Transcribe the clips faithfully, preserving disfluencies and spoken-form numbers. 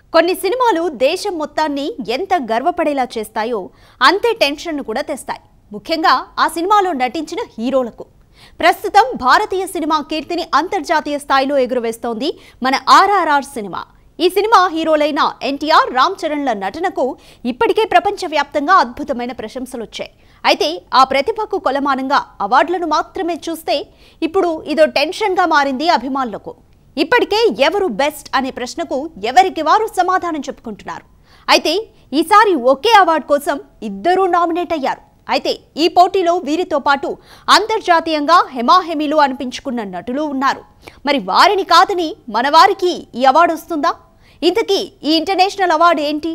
కొన్ని సినిమాలు దేశం మొత్తాన్ని ఎంత గర్వపడేలా చేస్తాయో అంతే టెన్షన్ కూడా తెస్తాయి. ముఖ్యంగా ఆ సినిమాలో నటించిన హీరోలకు. ప్రస్తుతం భారతీయ సినిమా కీర్తిని అంతర్జాతీయ స్థాయిలో ఎగురవేస్తోంది మన ఆర్ఆర్ఆర్ సినిమా. ఈ సినిమా హీరోలైన ఎన్టీఆర్, రామ్చరణ్ల నటనకు ఇప్పటికే ప్రపంచవ్యాప్తంగా అద్భుతమైన ప్రశంసలు వచ్చాయి. అయితే ఆ ప్రతిభకు కొలమానంగా అవార్డులను మాత్రమే చూస్తే ఇప్పుడు ఇదో టెన్షన్గా మారింది అభిమానులకు. ఇప్పటికే ఎవరు బెస్ట్ అనే ప్రశ్నకు ఎవరికి వారు సమాధానం చెప్పుకుంటున్నారు. అయితే ఈసారి ఒకే అవార్డు కోసం ఇద్దరూ నామినేట్ అయ్యారు. అయితే ఈ పోటీలో వీరితో పాటు అంతర్జాతీయంగా హెమాహెమీలు అనిపించుకున్న నటులు ఉన్నారు. మరి వారిని కాదని మన వారికి ఈ అవార్డు వస్తుందా? ఇంతకీ ఈ ఇంటర్నేషనల్ అవార్డు ఏంటి?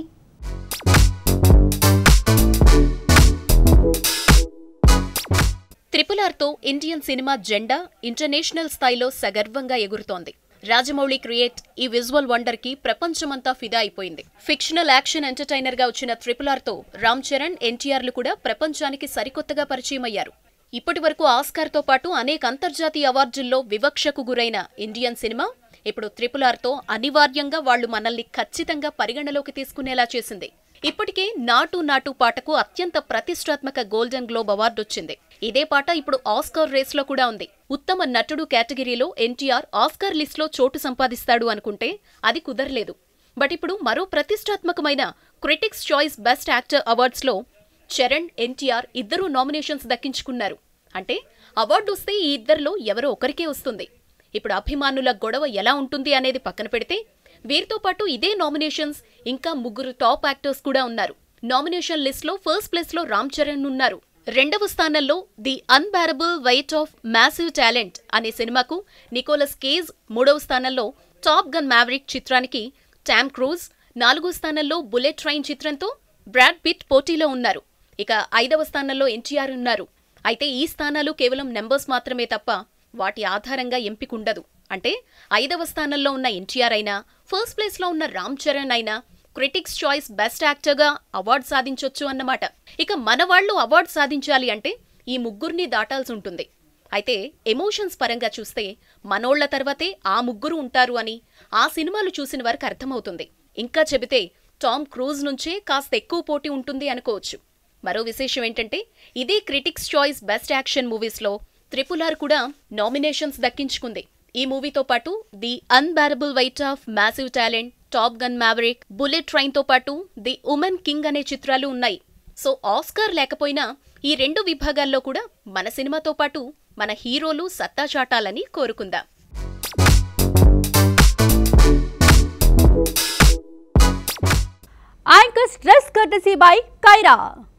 ట్రిపుల్ ఆర్ తో ఇండియన్ సినిమా జెండా ఇంటర్నేషనల్ స్థాయిలో సగర్వంగా ఎగురుతోంది. రాజమౌళి క్రియేట్ ఈ విజువల్ వండర్ కి ప్రపంచమంతా ఫిదా అయిపోయింది. ఫిక్షనల్ యాక్షన్ ఎంటర్టైనర్ గా వచ్చిన ట్రిపుల్ ఆర్ తో రామ్ చరణ్, ఎన్టీఆర్లు కూడా ప్రపంచానికి సరికొత్తగా పరిచయం అయ్యారు. ఇప్పటి వరకు ఆస్కార్ తో పాటు అనేక అంతర్జాతీయ అవార్డుల్లో వివక్షకు గురైన ఇండియన్ సినిమా ఇప్పుడు ట్రిపుల్ ఆర్ తో అనివార్యంగా వాళ్లు మనల్ని ఖచ్చితంగా పరిగణలోకి తీసుకునేలా చేసింది. ఇప్పటికే నాటు నాటు పాటకు అత్యంత ప్రతిష్టాత్మక గోల్డెన్ గ్లోబ్ అవార్డు వచ్చింది. ఇదే పాట ఇప్పుడు ఆస్కార్ రేస్ లో కూడా ఉంది. ఉత్తమ నటుడు కేటగిరీలో ఎన్టీఆర్ ఆస్కార్ లిస్ట్ లో చోటు సంపాదిస్తాడు అనుకుంటే అది కుదరలేదు. బట్ ఇప్పుడు మరో ప్రతిష్టాత్మకమైన critics choice best actor awards లో చరణ్, ఎన్టీఆర్ ఇద్దరూ నామినేషన్స్ దక్కించుకున్నారు. అంటే అవార్డు వస్తే ఈ ఇద్దరిలో ఎవరో ఒకరికే వస్తుంది. ఇప్పుడు అభిమానుల గొడవ ఎలా ఉంటుంది అనేది పక్కన పెడితే వీరితో పాటు ఇదే నామినేషన్స్ ఇంకా ముగ్గురు టాప్ యాక్టర్స్ కూడా ఉన్నారు. నామినేషన్ లిస్ట్ లో ఫస్ట్ ప్లేస్ లో రామ్ చరణ్ ఉన్నారు. రెండవ స్థానంలో The Unbearable Weight of Massive Talent అనే సినిమాకు నికోలస్ కేజ్, మూడవ స్థానంలో టాప్ గన్ మ్యావరిక్ చిత్రానికి టామ్ క్రూజ్, నాలుగో స్థానంలో బుల్లెట్ ట్రైన్ చిత్రంతో బ్రాడ్ పిట్ పోటీలో ఉన్నారు. ఇక ఐదవ స్థానంలో ఎన్టీఆర్ ఉన్నారు. అయితే ఈ స్థానాలు కేవలం నెంబర్స్ మాత్రమే తప్ప వాటి ఆధారంగా ఎంపికుండదు. అంటే ఐదవ స్థానంలో ఉన్న ఎన్టీఆర్ అయినా, ఫస్ట్ ప్లేస్ లో ఉన్న రామ్ చరణ్ అయినా క్రిటిక్స్ చాయిస్ బెస్ట్ యాక్టర్గా అవార్డు సాధించొచ్చు అన్నమాట. ఇక మన వాళ్ళు అవార్డు సాధించాలి అంటే ఈ ముగ్గురిని దాటాల్సి ఉంటుంది. అయితే ఎమోషన్స్ పరంగా చూస్తే మనోళ్ల తర్వాతే ఆ ముగ్గురు ఉంటారు అని ఆ సినిమాలు చూసిన వారికి అర్థమవుతుంది. ఇంకా చెబితే టామ్ క్రూజ్ నుంచే కాస్త ఎక్కువ పోటీ ఉంటుంది అనుకోవచ్చు. మరో విశేషం ఏంటంటే ఇదే క్రిటిక్స్ చాయిస్ బెస్ట్ యాక్షన్ మూవీస్లో ట్రిపుల్ ఆర్ కూడా నామినేషన్స్ దక్కించుకుంది. ఈ మూవీతో పాటు The Unbearable Weight of Massive Talent, Top Gun Maverick, Bullet Train తో పాటు ది ఉమెన్ కింగ్ అనే చిత్రాలు ఉన్నాయి. సో ఆస్కార్ లేకపోయినా ఈ రెండు విభాగాల్లో కూడా మన సినిమాతో పాటు మన హీరోలు సత్తా చాటాలని కోరుకుందాం. Anchor stress courtesy by Kiara.